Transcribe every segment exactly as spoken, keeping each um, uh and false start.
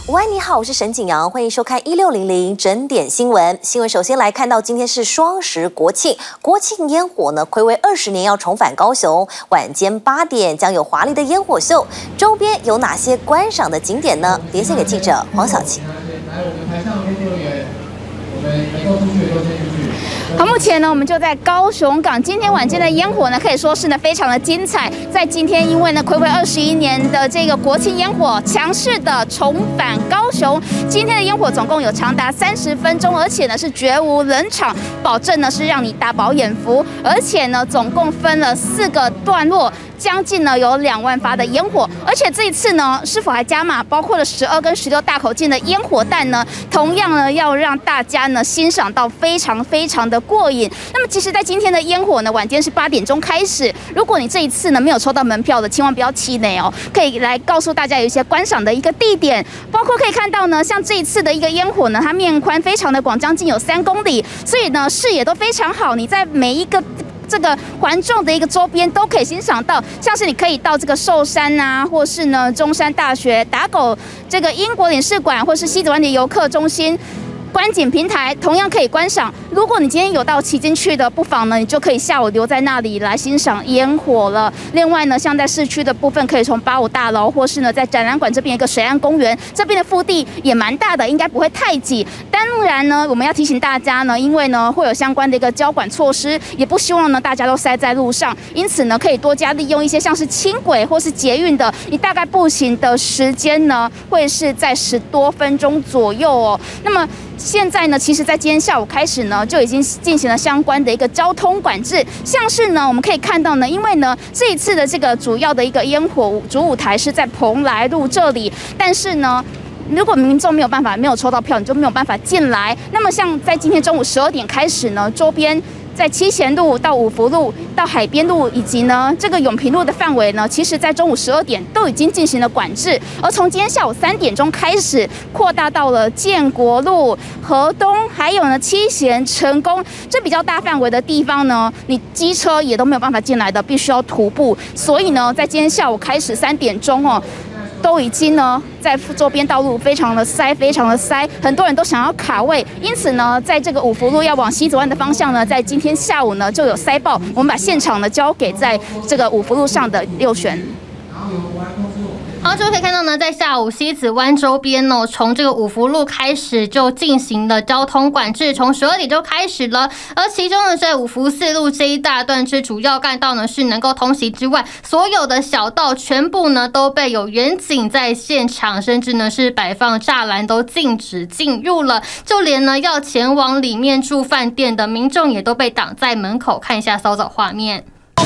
午安，你好，我是沈景阳，欢迎收看一六零零整点新闻。新闻首先来看到，今天是双十国庆，国庆烟火呢，睽违二十年要重返高雄，晚间八点将有华丽的烟火秀，周边有哪些观赏的景点呢？连线给记者黄小琪。 来，我们台上工作人员，我们能够出去的都先出去。 好，目前呢，我们就在高雄港。今天晚间的烟火呢，可以说是呢非常的精彩。在今天，因为呢睽违二十一年的这个国庆烟火，强势的重返高雄。今天的烟火总共有长达三十分钟，而且呢是绝无冷场，保证呢是让你大饱眼福。而且呢，总共分了四个段落。 将近呢有两万发的烟火，而且这一次呢，是否还加码，包括了十二跟十六大口径的烟火弹呢？同样呢，要让大家呢欣赏到非常非常的过瘾。那么，其实，在今天的烟火呢，晚间是八点钟开始。如果你这一次呢没有抽到门票的，千万不要气馁哦，可以来告诉大家有一些观赏的一个地点，包括可以看到呢，像这一次的一个烟火呢，它面宽非常的广，将近有三公里，所以呢视野都非常好。你在每一个 这个环状的一个周边都可以欣赏到，像是你可以到这个寿山啊，或是呢中山大学、打狗这个英国领事馆，或是西子湾的游客中心。 观景平台同样可以观赏。如果你今天有到旗津去的，不妨呢，你就可以下午留在那里来欣赏烟火了。另外呢，像在市区的部分，可以从八五大楼，或是呢在展览馆这边一个水岸公园，这边的腹地也蛮大的，应该不会太挤。当然呢，我们要提醒大家呢，因为呢会有相关的一个交管措施，也不希望呢大家都塞在路上，因此呢可以多加利用一些像是轻轨或是捷运的，你大概步行的时间呢会是在十多分钟左右哦。那么 现在呢，其实，在今天下午开始呢，就已经进行了相关的一个交通管制。像是呢，我们可以看到呢，因为呢，这一次的这个主要的一个烟火主舞台是在蓬莱路这里，但是呢， 如果民众没有办法没有抽到票，你就没有办法进来。那么，像在今天中午十二点开始呢，周边 在七贤路到五福路到海边路以及呢这个永平路的范围呢，其实在中午十二点都已经进行了管制，而从今天下午三点钟开始，扩大到了建国路、河东，还有呢七贤、成功这比较大范围的地方呢，你机车也都没有办法进来的，必须要徒步。所以呢，在今天下午开始三点钟哦， 都已经呢，在周边道路非常的塞，非常的塞，很多人都想要卡位，因此呢，在这个五福路要往西子湾的方向呢，在今天下午呢就有塞爆。我们把现场呢交给在这个五福路上的六选。 好，就可以看到呢，在下午西子湾周边呢，从这个五福路开始就进行了交通管制，从十二点就开始了。而其中呢，在五福四路这一大段之主要干道呢是能够通行之外，所有的小道全部呢都被有远警在现场，甚至呢是摆放栅栏都禁止进入了。就连呢要前往里面住饭店的民众也都被挡在门口。看一下骚扰画面。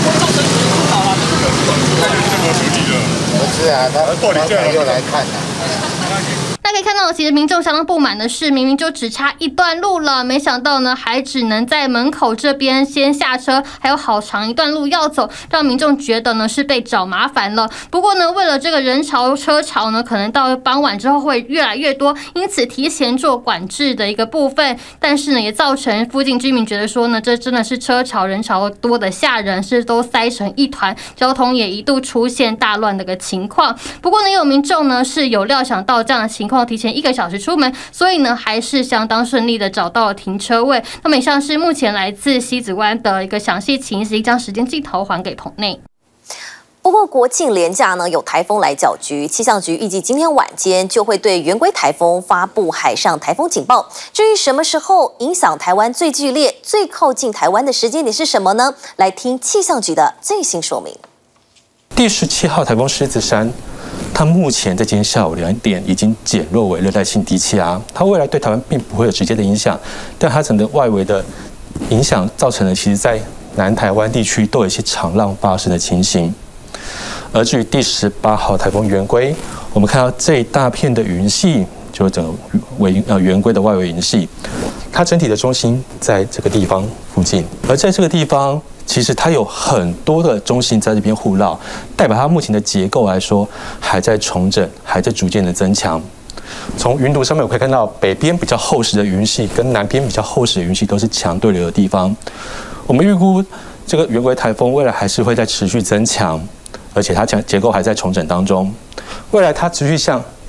不是啊，他他可能又来看了。 那可以看到，其实民众相当不满的是，明明就只差一段路了，没想到呢，还只能在门口这边先下车，还有好长一段路要走，让民众觉得呢是被找麻烦了。不过呢，为了这个人潮车潮呢，可能到傍晚之后会越来越多，因此提前做管制的一个部分。但是呢，也造成附近居民觉得说呢，这真的是车潮人潮多的吓人，是都塞成一团，交通也一度出现大乱的一个情况。不过呢，也有民众呢是有料想到这样的情况，提前一个小时出门，所以呢还是相当顺利的找到了停车位。那么以上是目前来自西子湾的一个详细情形，将时间镜头还给棚内。 不过国庆连假呢，有台风来搅局，气象局预计今天晚间就会对圆规台风发布海上台风警报。至于什么时候影响台湾最剧烈、最靠近台湾的时间点是什么呢？来听气象局的最新说明。 第十七号台风狮子山，它目前在今天下午两点已经减弱为热带性低气压，它未来对台湾并不会有直接的影响，但它整个外围的影响造成了其实在南台湾地区都有一些长浪发生的情形。 而至于第十八号台风圆规，我们看到这一大片的云系，就是整个围呃圆规的外围云系，它整体的中心在这个地方附近。而在这个地方，其实它有很多的中心在这边互绕，代表它目前的结构来说，还在重整，还在逐渐的增强。从云图上面我可以看到，北边比较厚实的云系跟南边比较厚实的云系都是强对流的地方。我们预估这个圆规台风未来还是会再持续增强。 而且它结构还在重整当中，未来它持续向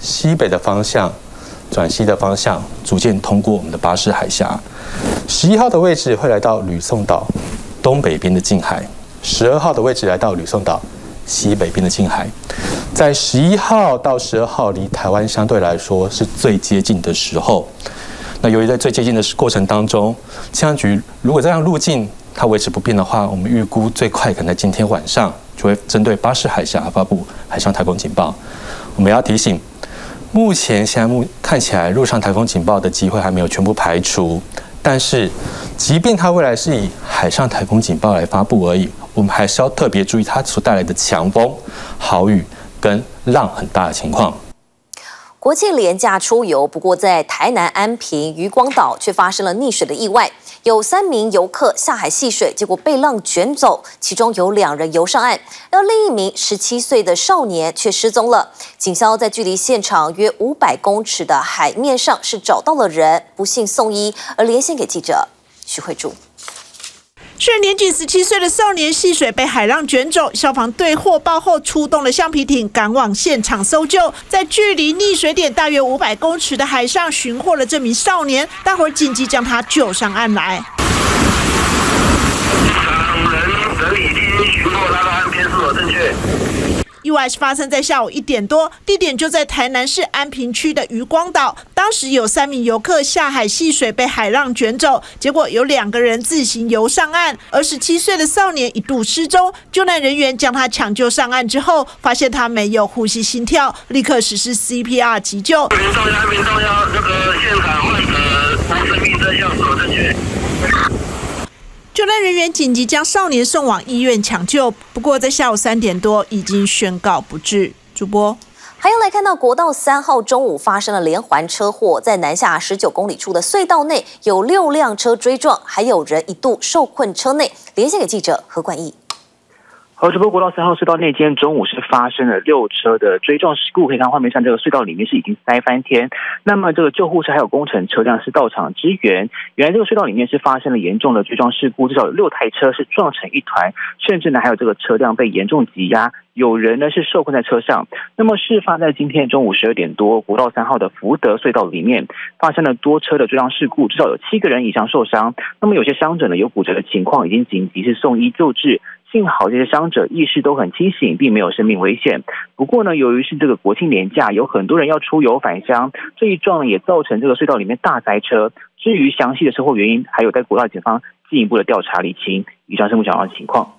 西北的方向转西的方向，逐渐通过我们的巴士海峡。十一号的位置会来到吕宋岛东北边的近海，十二号的位置来到吕宋岛西北边的近海。在十一号到十二号，离台湾相对来说是最接近的时候。那由于在最接近的过程当中，气象局如果这样路径它维持不变的话，我们预估最快可能在今天晚上就会针对巴士海峡发布海上台风警报。我们要提醒，目前现在目看起来陆上台风警报的机会还没有全部排除，但是即便它未来是以海上台风警报来发布而已，我们还是要特别注意它所带来的强风、豪雨跟浪很大的情况。 国庆连假出游，不过在台南安平渔光岛却发生了溺水的意外，有三名游客下海戏水，结果被浪卷走，其中有两人游上岸，而另一名十七岁的少年却失踪了。警消在距离现场约五百公尺的海面上是找到了人，不幸送医，而连线给记者徐慧珠。 是年仅十七岁的少年戏水被海浪卷走，消防队获报后出动了橡皮艇赶往现场搜救，在距离溺水点大约五百公尺的海上寻获了这名少年，大伙儿紧急将他救上岸来。 人人已经寻获，他的岸边是否正确？ 意外是发生在下午一点多，地点就在台南市安平区的渔光岛。当时有三名游客下海戏水，被海浪卷走，结果有两个人自行游上岸，而十七岁的少年一度失踪。救难人员将他抢救上岸之后，发现他没有呼吸心跳，立刻实施 C P R 急救。 民众要民众要那个现场患者无生命真相是否正确？ 救难人员紧急将少年送往医院抢救，不过在下午三点多已经宣告不治。主播。 还要来看到国道三号中午发生了连环车祸，在南下十九公里处的隧道内有六辆车追撞，还有人一度受困车内。连线给记者何冠毅。 好，直播国道三号隧道内间中午是发生了六车的追撞事故，可以看画面上这个隧道里面是已经塞翻天。那么这个救护车还有工程车辆是到场支援。原来这个隧道里面是发生了严重的追撞事故，至少有六台车是撞成一团，甚至呢还有这个车辆被严重挤压，有人呢是受困在车上。那么事发在今天中午十二点多，国道三号的福德隧道里面发生了多车的追撞事故，至少有七个人以上受伤。那么有些伤者呢有骨折的情况，已经紧急是送医救治。幸好这些伤者意识都很清醒，并没有生命危险。不过呢，由于是这个国庆连假，有很多人要出游返乡，这一撞呢也造成这个隧道里面大塞车。至于详细的车祸原因，还有在国道检方进一步的调查理清。以上是目前的情况。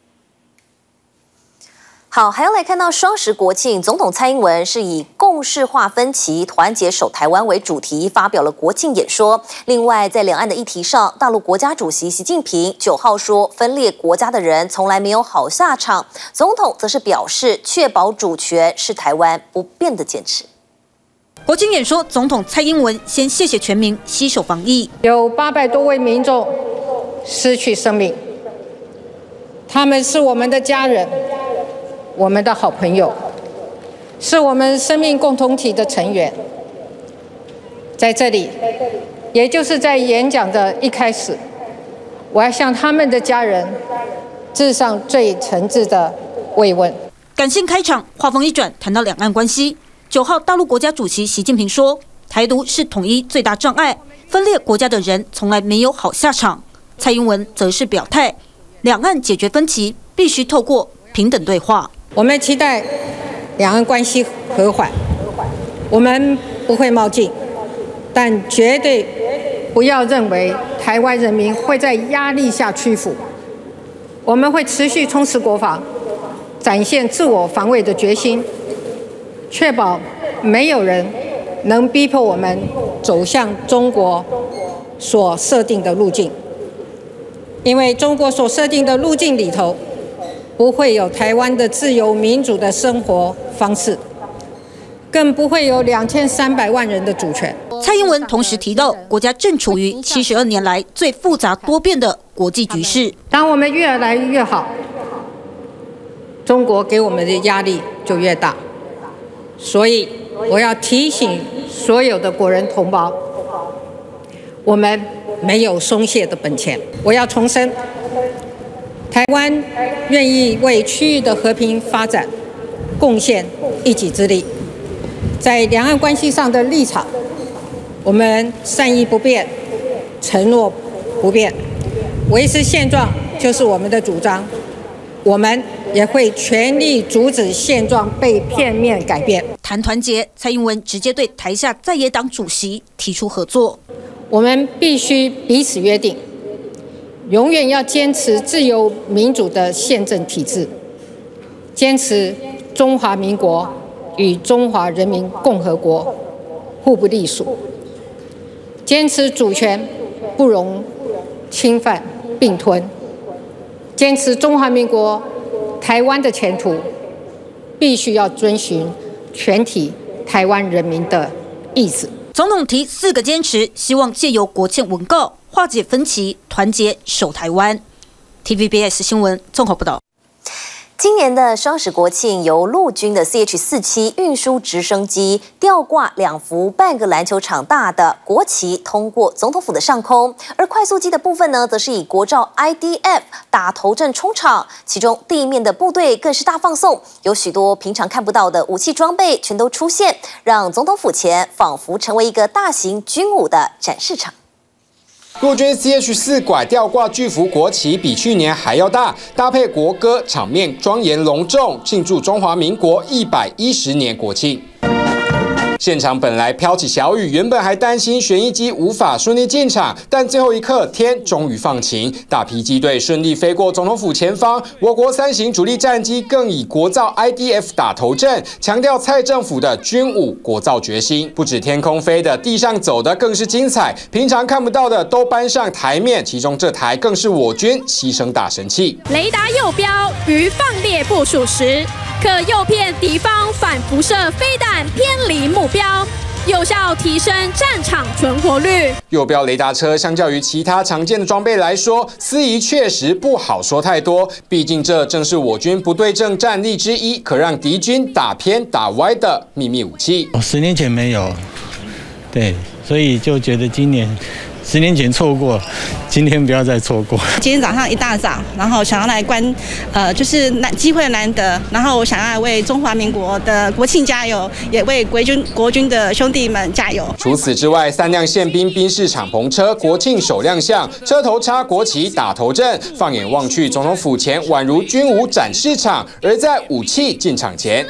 好，还要来看到双十国庆，总统蔡英文是以共识化分歧、团结守台湾为主题，发表了国庆演说。另外，在两岸的议题上，大陆国家主席习近平九号说，分裂国家的人从来没有好下场。总统则是表示，确保主权是台湾不变的坚持。 国庆演说，总统蔡英文先谢谢全民携手防疫， 有八百多位民众失去生命，他们是我们的家人。我们的好朋友，是我们生命共同体的成员。在这里，也就是在演讲的一开始，我要向他们的家人致上最诚挚的慰问。 感性开场，话锋一转，谈到两岸关系。九号，大陆国家主席习近平说，台独是统一最大障碍，分裂国家的人从来没有好下场。蔡英文则是表态，两岸解决分歧必须透过平等对话。 我们期待两岸关系和缓，我们不会冒进，但绝对不要认为台湾人民会在压力下屈服。我们会持续充实国防，展现自我防卫的决心，确保没有人能逼迫我们走向中国所设定的路径，因为中国所设定的路径里头不会有台湾的自由民主的生活方式，更不会有两千三百万人的主权。 蔡英文同时提到，国家正处于七十二年来最复杂多变的国际局势。 当我们越来越好，中国给我们的压力就越大。所以我要提醒所有的国人同胞，我们没有松懈的本钱。我要重申，台湾愿意为区域的和平发展贡献一己之力， 在两岸关系上的立场，我们善意不变，承诺不变，维持现状就是我们的主张。我们也会全力阻止现状被片面改变。 谈团结，蔡英文直接对台下在野党主席提出合作。 我们必须彼此约定，永远要坚持自由民主的宪政体制，坚持中华民国与中华人民共和国互不隶属，坚持主权不容侵犯并吞，坚持中华民国台湾的前途必须要遵循全体台湾人民的意志。 总统提四个坚持，希望借由国庆文告化解分歧，团结守台湾。T V B S 新闻综合报道。 今年的双十国庆，由陆军的 C H 四七运输直升机吊挂两幅半个篮球场大的国旗通过总统府的上空，而快速机的部分呢，则是以国造 I D F 打头阵冲场，其中地面的部队更是大放送，有许多平常看不到的武器装备全都出现，让总统府前仿佛成为一个大型军武的展示场。 陆军 C H 四拐吊挂巨幅国旗比去年还要大，搭配国歌，场面庄严隆重，庆祝中华民国一百一十年国庆。现场本来飘起小雨，原本还担心旋翼机无法顺利进场，但最后一刻天终于放晴，大批机队顺利飞过总统府前方。我国三型主力战机更以国造 I D F 打头阵，强调蔡政府的军武国造决心。不止天空飞的，地上走的更是精彩，平常看不到的都搬上台面，其中这台更是我军牺牲大神器。 雷达右标于放列部署时，可诱骗敌方反辐射飞弹偏离目标，有效提升战场存活率。 右标雷达车相较于其他常见的装备来说，司仪确实不好说太多，毕竟这正是我军不对称战力之一，可让敌军打偏打歪的秘密武器。 哦，十年前没有，对，所以就觉得今年。十年前错过，今天不要再错过。 今天早上一大早，然后想要来观，呃，就是难机会难得，然后我想要为中华民国的国庆加油，也为国军国军的兄弟们加油。 除此之外，三辆宪兵宾士敞篷车国庆首亮相，车头插国旗打头阵，放眼望去，总统府前宛如军武展示场，而在武器进场前。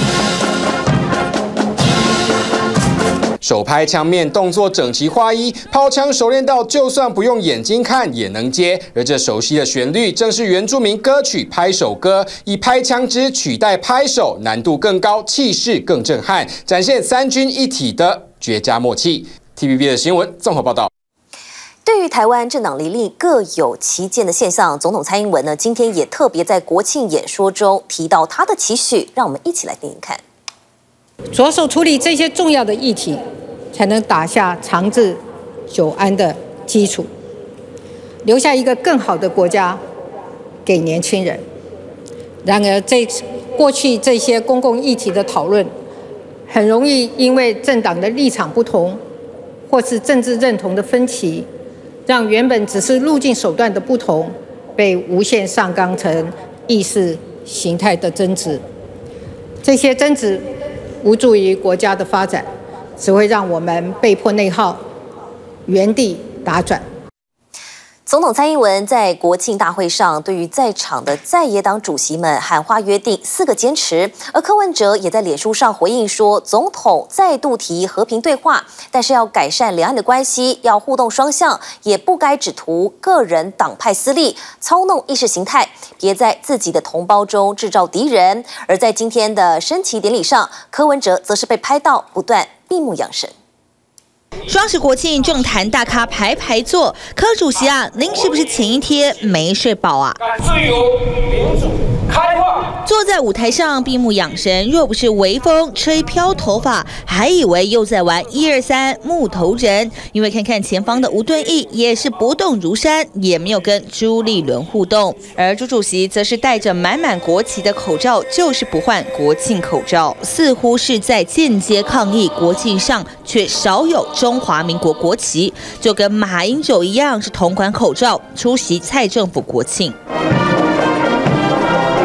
手拍枪面，动作整齐划一，抛枪熟练到就算不用眼睛看也能接。而这熟悉的旋律，正是原住民歌曲《拍手歌》，以拍枪支取代拍手，难度更高，气势更震撼，展现三军一体的绝佳默契。T V B 的新闻综合报道。 对于台湾政党林立各有其见的现象，总统蔡英文呢，今天也特别在国庆演说中提到他的期许，让我们一起来听听看。 着手处理这些重要的议题，才能打下长治久安的基础，留下一个更好的国家给年轻人。然而，这过去这些公共议题的讨论，很容易因为政党的立场不同，或是政治认同的分歧，让原本只是路径手段的不同，被无限上纲成意识形态的争执。这些争执无助于国家的发展，只会让我们被迫内耗，原地打转。 总统蔡英文在国庆大会上对于在场的在野党主席们喊话约定四个坚持，而柯文哲也在脸书上回应说，总统再度提和平对话，但是要改善两岸的关系，要互动双向，也不该只图个人党派私利，操弄意识形态，别在自己的同胞中制造敌人。而在今天的升旗典礼上，柯文哲则是被拍到不断闭目养神。 双十国庆政坛大咖排排坐，柯主席啊，您是不是前一天没睡饱啊？ 自由民主开放， 坐在舞台上闭目养神，若不是微风吹飘头发，还以为又在玩一二三木头人。因为看看前方的吴敦义也是不动如山，也没有跟朱立伦互动，而朱主席则是戴着满满国旗的口罩，就是不换国庆口罩，似乎是在间接抗议国庆上却少有中华民国国旗，就跟马英九一样是同款口罩出席蔡政府国庆。蔡英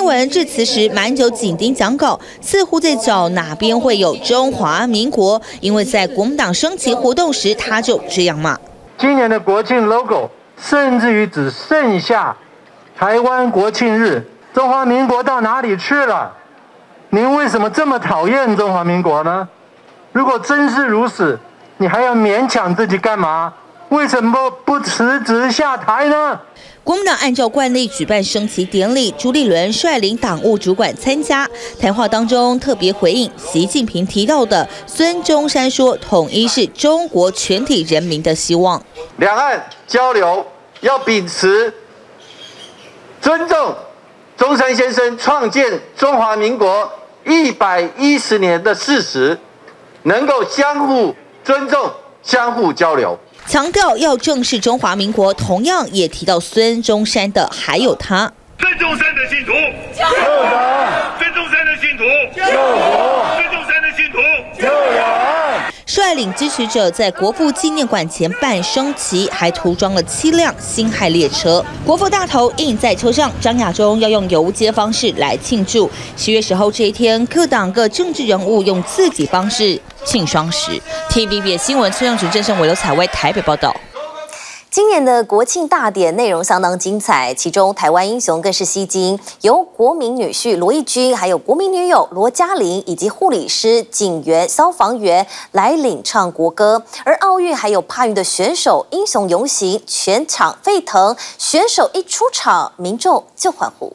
英文致辞时满手紧盯讲稿，似乎在找哪边会有中华民国，因为在国民党升旗活动时，他就这样骂： 今年的国庆 logo 甚至于只剩下台湾国庆日，中华民国到哪里去了？您为什么这么讨厌中华民国呢？如果真是如此，你还要勉强自己干嘛？为什么不辞职下台呢？ 国民党按照惯例举办升旗典礼，朱立伦率领党务主管参加。谈话当中特别回应习近平提到的孙中山说，统一是中国全体人民的希望。 两岸交流要秉持尊重中山先生创建中华民国一百一十年的事实，能够相互尊重、相互交流。 强调要正视中华民国，同样也提到孙中山的还有他。 孙中山的信徒， 救国！ 孙中山的信徒， 救国！ 孙中山的信徒， 救人！ 率领支持者在国父纪念馆前办升旗，还涂装了七辆辛亥列车，国父大头印在车上。张亚中要用游街方式来庆祝。十月十号这一天，各党各政治人物用自己方式庆双十。T V B 新闻崔永竹、郑胜伟、刘彩薇台北报道。 今年的国庆大典内容相当精彩，其中台湾英雄更是吸睛，由国民女婿罗义军，还有国民女友罗嘉玲以及护理师、警员、消防员来领唱国歌。而奥运还有帕运的选手英雄游行，全场沸腾，选手一出场，民众就欢呼。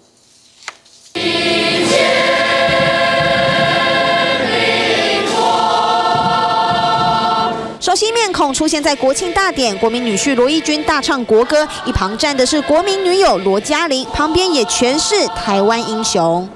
熟悉面孔出现在国庆大典，国民女婿罗义军大唱国歌，一旁站的是国民女友罗嘉玲，旁边也全是台湾英雄。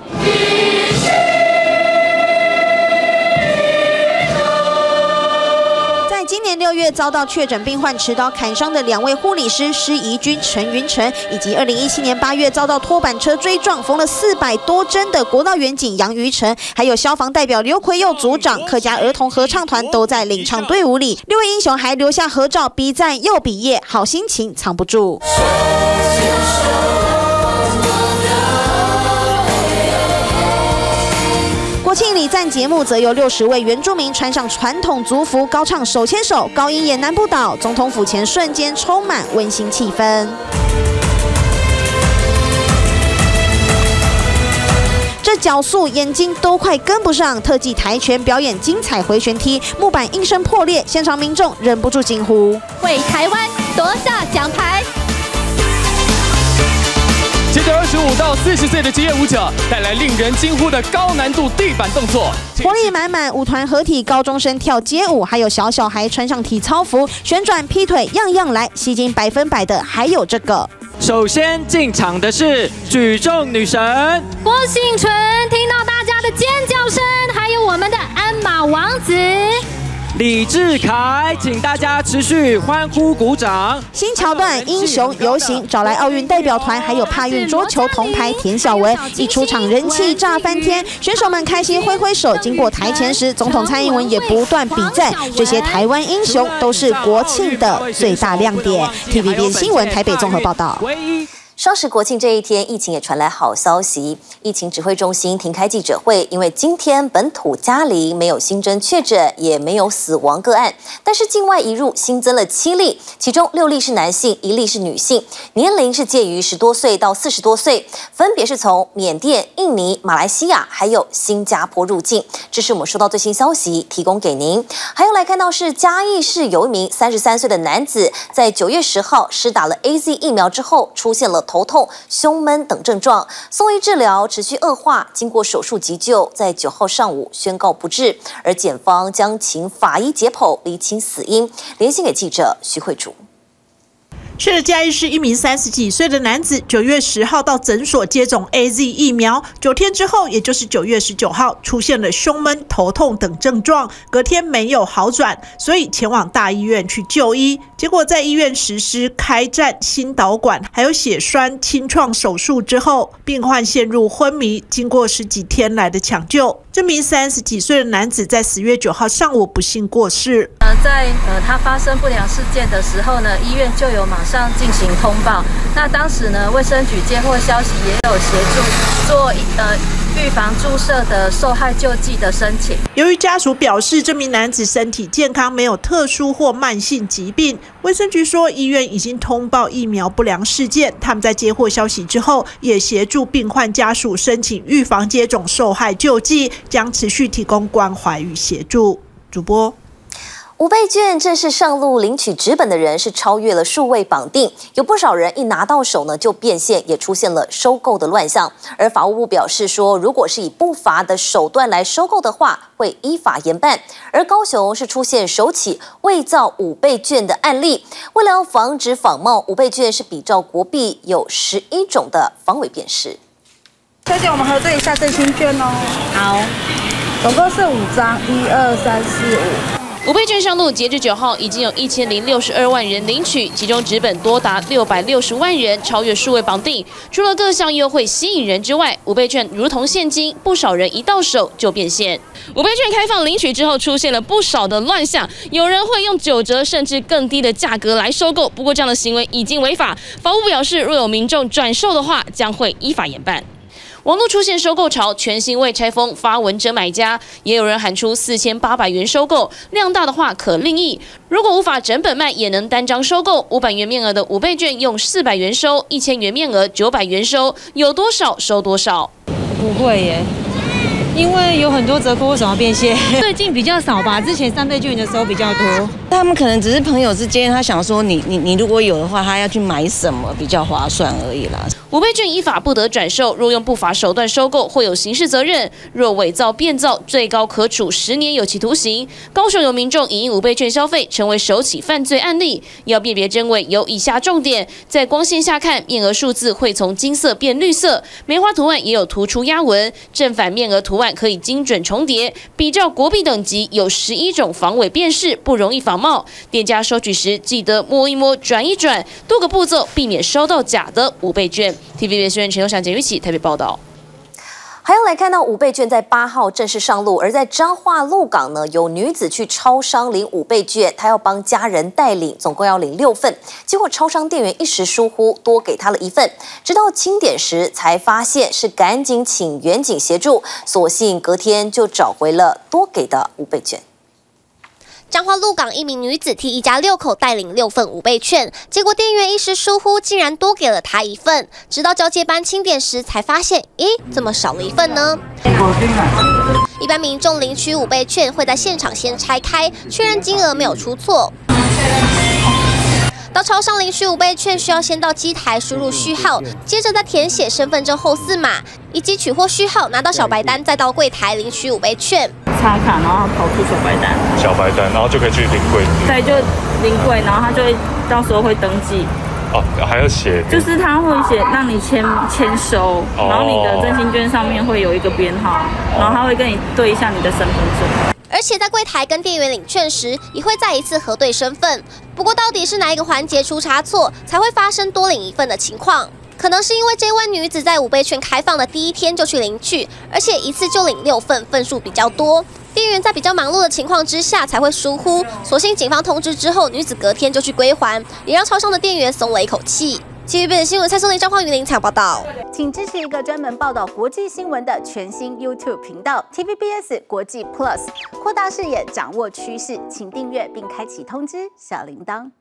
在今年六月遭到确诊病患持刀砍伤的两位护理师施怡君、陈云成，以及二零一七年八月遭到拖板车追撞缝了四百多针的国道员警杨于成，还有消防代表刘奎佑组长、客家儿童合唱团都在领唱队伍里。六位英雄还留下合照，比赞又比耶，好心情藏不住。国庆礼赞节目则由六十位原住民穿上传统族服，高唱手牵手，高音演南部岛，总统府前瞬间充满温馨气氛。这脚速，眼睛都快跟不上，特技跆拳表演精彩回旋踢，木板应声破裂，现场民众忍不住惊呼： 为台湾夺下奖牌！ 接着二十五到四十岁的职业舞者带来令人惊呼的高难度地板动作， 活力满满，舞团合体，高中生跳街舞，还有小小孩穿上体操服，旋转劈腿，样样来，吸睛百分百的还有这个。 首先进场的是举重女神郭幸纯，听到大家的尖叫声，还有我们的鞍马王子李智凯，请大家持续欢呼鼓掌。 新桥段英雄游行，找来奥运代表团，还有帕运桌球铜牌田晓雯，一出场人气炸翻天，选手们开心挥挥手。经过台前时，总统蔡英文也不断比赞，这些台湾英雄都是国庆的最大亮点。T V B 新闻台北综合报道。 双十国庆这一天，疫情也传来好消息。疫情指挥中心停开记者会，因为今天本土加零，没有新增确诊，也没有死亡个案。但是境外移入新增了七例，其中六例是男性，一例是女性，年龄是介于十多岁到四十多岁，分别是从缅甸、印尼、马来西亚还有新加坡入境。这是我们收到最新消息，提供给您。还有来看到是嘉义市有一名三十三岁的男子，在九月十号施打了 A Z 疫苗之后，出现了头痛、胸闷等症状，送医治疗持续恶化，经过手术急救，在九号上午宣告不治，而检方将请法医解剖厘清死因。连线给记者徐慧竹。 是的，嘉义市一名三十几岁的男子，九月十号到诊所接种 A Z 疫苗，九天之后，也就是九月十九号，出现了胸闷、头痛等症状，隔天没有好转，所以前往大医院去就医。结果在医院实施开战、心导管还有血栓清创手术之后，病患陷入昏迷，经过十几天来的抢救， 这名三十几岁的男子在十月九号上午不幸过世。 呃，在呃他发生不良事件的时候呢，医院就有马上进行通报。那当时呢，卫生局接获消息，也有协助做呃预防注射的受害救济的申请。 由于家属表示这名男子身体健康，没有特殊或慢性疾病，卫生局说医院已经通报疫苗不良事件。他们在接获消息之后，也协助病患家属申请预防接种受害救济，将持续提供关怀与协助。主播。 五倍券正式上路，领取纸本的人是超越了数位绑定，有不少人一拿到手呢就变现，也出现了收购的乱象。而法务部表示说，如果是以不法的手段来收购的话，会依法严办。而高雄是出现首起伪造五倍券的案例，为了要防止仿冒，五倍券是比照国币有十一种的防伪辨识。 小姐，我们核对一下振兴券哦。好，总共是五张，一二三四五。 五倍券上路，截至九号，已经有一千零六十二万人领取，其中纸本多达六百六十万人，超越数位绑定。除了各项优惠吸引人之外，五倍券如同现金，不少人一到手就变现。五倍券开放领取之后，出现了不少的乱象，有人会用九折甚至更低的价格来收购，不过这样的行为已经违法。法务部表示，若有民众转售的话，将会依法严办。网络出现收购潮，全新未拆封发文者买家，也有人喊出四千八百元收购，量大的话可另议。如果无法整本卖，也能单张收购。五百元面额的五倍券用四百元收，一千元面额九百元收，有多少收多少。 不会耶。因为有很多折扣，为什么要变现？最近比较少吧，之前三倍券的时候比较多。 他们可能只是朋友之间，他想说你你你如果有的话，他要去买什么比较划算而已啦。 五倍券依法不得转售，若用不法手段收购，会有刑事责任；若伪造变造，最高可处十年有期徒刑。高雄有民众以五倍券消费，成为首起犯罪案例。要辨别真伪，有以下重点：在光线下看，面额数字会从金色变绿色，梅花图案也有突出压纹，正反面额图案可以精准重叠。比照国币等级，有十一种防伪辨识，不容易仿冒。店家收取时记得摸一摸、转一转，多个步骤，避免收到假的五倍券。T V B S 新闻陈友祥、简玉琪台北报道。 还要来看到五倍券在八号正式上路，而在彰化鹿港呢，有女子去超商领五倍券，她要帮家人代领，总共要领六份，结果超商店员一时疏忽，多给她了一份，直到清点时才发现是赶紧请员警协助，所幸隔天就找回了多给的五倍券。 彰化鹿港一名女子替一家六口代领六份五倍券，结果店员一时疏忽，竟然多给了她一份。直到交接班清点时，才发现，咦，怎么少了一份呢？一般民众领取五倍券会在现场先拆开，确认金额没有出错。到超商领取五倍券，需要先到机台输入序号，接着再填写身份证后四码以及取货序号，拿到小白单，再到柜台领取五倍券。 插卡，然后跑出小白单， 小白单，然后就可以去领柜。 对，就领柜，然后他就会到时候会登记。 哦，还要写， 就是他会写让你签签收，哦、然后你的振兴券上面会有一个编号，哦、然后他会跟你对一下你的身份证。 而且在柜台跟店员领券时，也会再一次核对身份。不过到底是哪一个环节出差错，才会发生多领一份的情况？可能是因为这位女子在五倍券开放的第一天就去领取，而且一次就领六份，份数比较多。店员在比较忙碌的情况之下才会疏忽，所幸警方通知之后，女子隔天就去归还，也让超商的店员松了一口气。T V B S 新闻蔡松林、张匡云林采访报道。 请支持一个专门报道国际新闻的全新 YouTube 频道 T V B S 国际 Plus， 扩大视野，掌握趋势，请订阅并开启通知小铃铛。